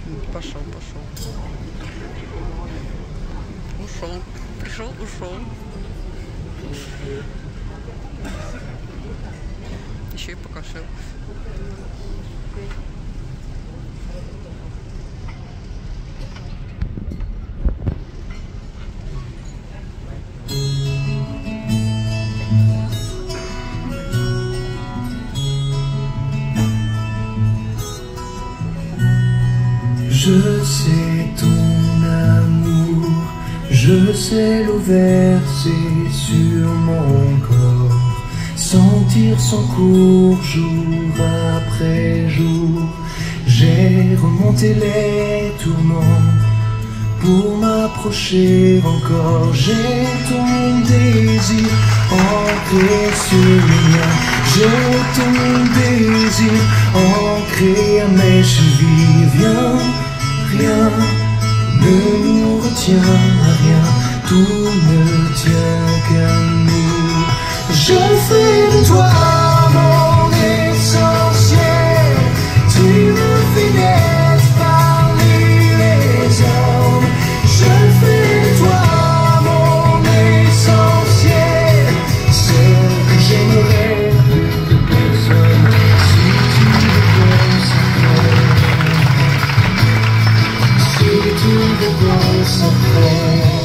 Пошел, пошел. Ушел. Пришел, ушел. Еще и покашил. Je sais ton amour, je sais l'eau versée sur mon corps, sentir son cours jour après jour. J'ai remonté les tourments pour m'approcher encore. J'ai ton désir ancré sur le mien. J'ai ton désir ancré à mes chevilles. Viens, rien ne nous retient à rien, tout ne tient qu'à nous. Je fais de toi mon essentiel, tu me fais naître parmi les hommes. Je fais de toi mon essentiel, ce que j'aimerais plus que personne. Si tu me consacres, si tu me consacres.